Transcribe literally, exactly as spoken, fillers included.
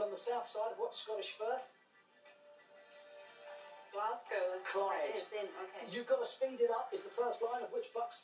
on the south side of what Scottish Firth? Glasgow is Clyde. It is in, okay. You've got to speed it up is the first line of which Bucks